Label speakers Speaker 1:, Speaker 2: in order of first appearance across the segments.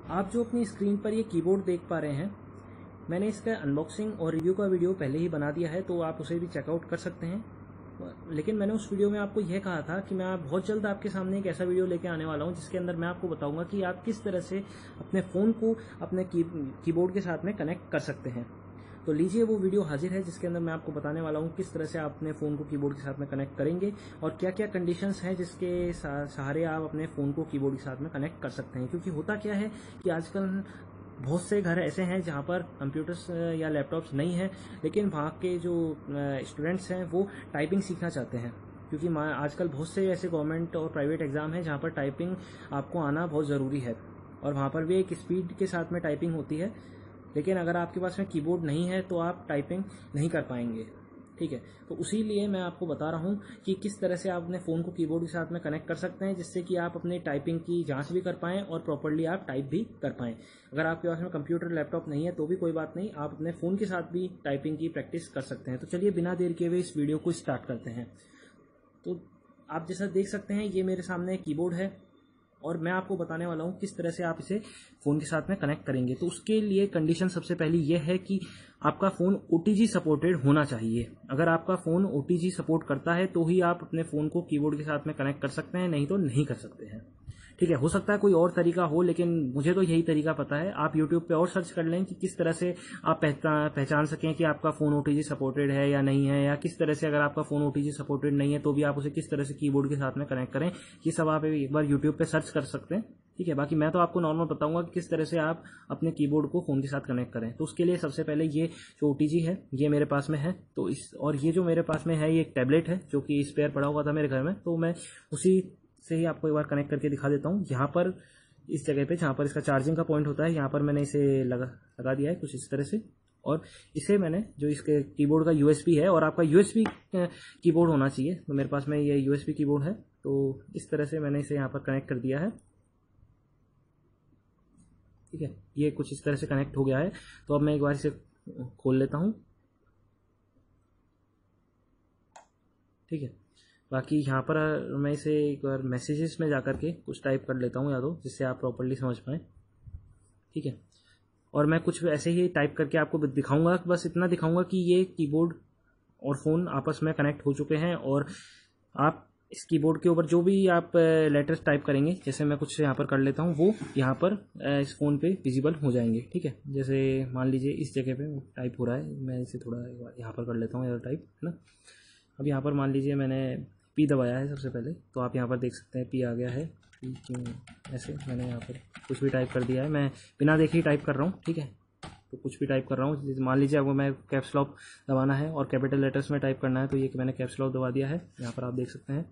Speaker 1: आप जो अपनी स्क्रीन पर ये कीबोर्ड देख पा रहे हैं, मैंने इसका अनबॉक्सिंग और रिव्यू का वीडियो पहले ही बना दिया है, तो आप उसे भी चेकआउट कर सकते हैं। लेकिन मैंने उस वीडियो में आपको यह कहा था कि मैं बहुत जल्द आपके सामने एक ऐसा वीडियो लेके आने वाला हूं जिसके अंदर मैं आपको बताऊंगा कि आप किस तरह से अपने फ़ोन को अपने कीबोर्ड के साथ में कनेक्ट कर सकते हैं। तो लीजिए, वो वीडियो हाजिर है जिसके अंदर मैं आपको बताने वाला हूँ किस तरह से आप अपने फ़ोन को कीबोर्ड के साथ में कनेक्ट करेंगे और क्या क्या कंडीशंस हैं जिसके सहारे आप अपने फ़ोन को कीबोर्ड के साथ में कनेक्ट कर सकते हैं। क्योंकि होता क्या है कि आजकल बहुत से घर ऐसे हैं जहाँ पर कंप्यूटर्स या लैपटॉप्स नहीं हैं, लेकिन वहाँ के जो स्टूडेंट्स हैं वो टाइपिंग सीखना चाहते हैं। क्योंकि आजकल बहुत से ऐसे गवर्नमेंट और प्राइवेट एग्ज़ाम हैं जहाँ पर टाइपिंग आपको आना बहुत ज़रूरी है और वहाँ पर भी एक स्पीड के साथ में टाइपिंग होती है। लेकिन अगर आपके पास में कीबोर्ड नहीं है तो आप टाइपिंग नहीं कर पाएंगे। ठीक है, तो उसी लिए मैं आपको बता रहा हूँ कि किस तरह से आप अपने फ़ोन को कीबोर्ड के साथ में कनेक्ट कर सकते हैं, जिससे कि आप अपनी टाइपिंग की जांच भी कर पाएँ और प्रॉपर्ली आप टाइप भी कर पाएँ। अगर आपके पास में कंप्यूटर लैपटॉप नहीं है तो भी कोई बात नहीं, आप अपने फ़ोन के साथ भी टाइपिंग की प्रैक्टिस कर सकते हैं। तो चलिए बिना देर किए हुए इस वीडियो को स्टार्ट करते हैं। तो आप जैसा देख सकते हैं, ये मेरे सामने कीबोर्ड है और मैं आपको बताने वाला हूँ किस तरह से आप इसे फ़ोन के साथ में कनेक्ट करेंगे। तो उसके लिए कंडीशन सबसे पहली ये है कि आपका फ़ोन OTG सपोर्टेड होना चाहिए। अगर आपका फ़ोन OTG सपोर्ट करता है तो ही आप अपने फ़ोन को कीबोर्ड के साथ में कनेक्ट कर सकते हैं, नहीं तो नहीं कर सकते हैं। ठीक है, हो सकता है कोई और तरीका हो, लेकिन मुझे तो यही तरीका पता है। आप यूट्यूब पे और सर्च कर लें कि किस तरह से आप पहचान सकें कि आपका फ़ोन OTG सपोर्टेड है या नहीं है, या किस तरह से अगर आपका फ़ोन OTG सपोर्टेड नहीं है तो भी आप उसे किस तरह से कीबोर्ड के साथ में कनेक्ट करें। ये सब आप एक बार यूट्यूब पे सर्च कर सकते हैं। ठीक है, बाकी मैं तो आपको नॉर्मल बताऊंगा कि किस तरह से आप अपने कीबोर्ड को फ़ोन के साथ कनेक्ट करें। तो उसके लिए सबसे पहले ये जो OTG है ये मेरे पास में है, तो और ये जो मेरे पास में है ये एक टैबलेट है जो कि स्पेयर पड़ा हुआ था मेरे घर में, तो मैं उसी से ही आपको एक बार कनेक्ट करके दिखा देता हूँ। यहाँ पर इस जगह पे जहाँ पर इसका चार्जिंग का पॉइंट होता है, यहाँ पर मैंने इसे लगा दिया है कुछ इस तरह से। और इसे मैंने जो इसके कीबोर्ड का USB है, और आपका USB कीबोर्ड होना चाहिए, तो मेरे पास में ये USB कीबोर्ड है, तो इस तरह से मैंने इसे यहाँ पर कनेक्ट कर दिया है। ठीक है, ये कुछ इस तरह से कनेक्ट हो गया है। तो अब मैं एक बार इसे खोल लेता हूँ। ठीक है, बाकी यहाँ पर मैं इसे एक बार मैसेजेस में जाकर के कुछ टाइप कर लेता हूँ या तो, जिससे आप प्रॉपर्ली समझ पाएँ। ठीक है, और मैं कुछ ऐसे ही टाइप करके आपको दिखाऊंगा, बस इतना दिखाऊंगा कि ये कीबोर्ड और फ़ोन आपस में कनेक्ट हो चुके हैं, और आप इस कीबोर्ड के ऊपर जो भी आप लेटर्स टाइप करेंगे, जैसे मैं कुछ यहाँ पर कर लेता हूँ, वो यहाँ पर इस फ़ोन पे विजिबल हो जाएंगे। ठीक है, जैसे मान लीजिए इस जगह पे टाइप हो रहा है, मैं इसे थोड़ा यहाँ पर कर लेता हूँ या टाइप, है ना। अब यहाँ पर मान लीजिए मैंने P दबाया है सबसे पहले, तो आप यहाँ पर देख सकते हैं P आ गया है। ऐसे मैंने यहाँ पर कुछ भी टाइप कर दिया है, मैं बिना देखे ही टाइप कर रहा हूँ। ठीक है, तो कुछ भी टाइप कर रहा हूँ। मान लीजिए अगर मैं कैप्स लॉक दबाना है और कैपिटल लेटर्स में टाइप करना है, तो ये कि मैंने कैप्स लॉक दबा दिया है। यहाँ पर आप देख सकते हैं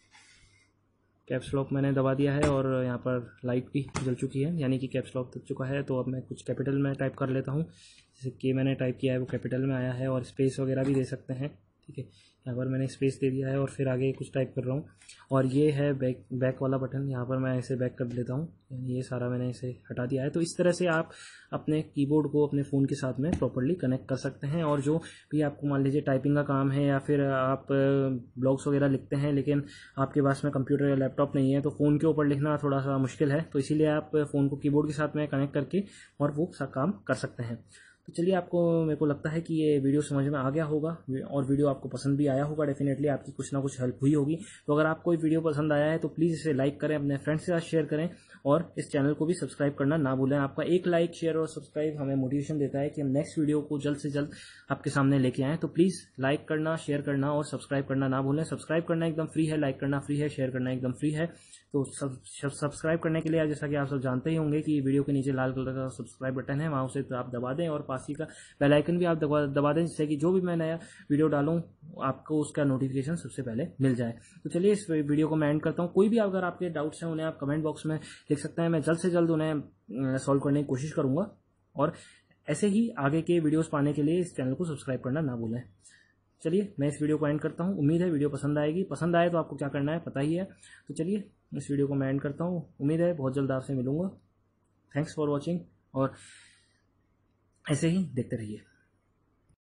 Speaker 1: कैप्स लॉक मैंने दबा दिया है, और यहाँ पर लाइट भी जल चुकी है, यानी कि कैप्स लॉक दब चुका है। तो अब मैं कुछ कैपिटल में टाइप कर लेता हूँ, जैसे कि मैंने टाइप किया है वो कैपिटल में आया है, और स्पेस वगैरह भी दे सकते हैं। ठीक है, यहाँ पर मैंने स्पेस दे दिया है और फिर आगे कुछ टाइप कर रहा हूँ। और ये है बैक वाला बटन, यहाँ पर मैं इसे बैक कर लेता हूँ, यानी ये सारा मैंने इसे हटा दिया है। तो इस तरह से आप अपने कीबोर्ड को अपने फ़ोन के साथ में प्रॉपर्ली कनेक्ट कर सकते हैं। और जो भी आपको मान लीजिए टाइपिंग का काम है, या फिर आप ब्लॉग्स वगैरह लिखते हैं लेकिन आपके पास में कंप्यूटर या लैपटॉप नहीं है, तो फ़ोन के ऊपर लिखना थोड़ा सा मुश्किल है, तो इसीलिए आप फ़ोन को कीबोर्ड के साथ में कनेक्ट करके और वो काम कर सकते हैं। तो चलिए, आपको मेरे को लगता है कि ये वीडियो समझ में आ गया होगा, और वीडियो आपको पसंद भी आया होगा। डेफिनेटली आपकी कुछ ना कुछ हेल्प हुई होगी। तो अगर आपको ये वीडियो पसंद आया है तो प्लीज़ इसे लाइक करें, अपने फ्रेंड्स के साथ शेयर करें, और इस चैनल को भी सब्सक्राइब करना ना भूलें। आपका एक लाइक, शेयर और सब्सक्राइब हमें मोटिवेशन देता है कि हम नेक्स्ट वीडियो को जल्द से जल्द आपके सामने लेके आएँ। तो प्लीज़ लाइक करना, शेयर करना और सब्सक्राइब करना ना भूलें। सब्सक्राइब करना एकदम फ्री है, लाइक करना फ्री है, शेयर करना एकदम फ्री है। तो सब्सक्राइब करने के लिए, जैसा कि आप सब जानते ही होंगे कि वीडियो के नीचे लाल कलर का सब्सक्राइब बटन है, वहाँ उसे आप दबा दें, और पास ही का बेल आइकन भी आप दबा दें, जिससे कि जो भी मैं नया वीडियो डालूं आपको उसका नोटिफिकेशन सबसे पहले मिल जाए। तो चलिए, इस वीडियो को मैं एंड करता हूँ। कोई भी अगर आपके डाउट्स हैं उन्हें आप कमेंट बॉक्स में लिख सकते हैं, मैं जल्द से जल्द उन्हें सॉल्व करने की कोशिश करूँगा। और ऐसे ही आगे के वीडियोज़ पाने के लिए इस चैनल को सब्सक्राइब करना ना भूलें। चलिए, मैं इस वीडियो को एंड करता हूँ। उम्मीद है वीडियो पसंद आएगी। पसंद आए तो आपको क्या करना है पता ही है। तो चलिए, इस वीडियो को मैं एंड करता हूँ। उम्मीद है बहुत जल्द आपसे मिलूंगा। थैंक्स फॉर वॉचिंग, और ऐसे ही देखते रहिए।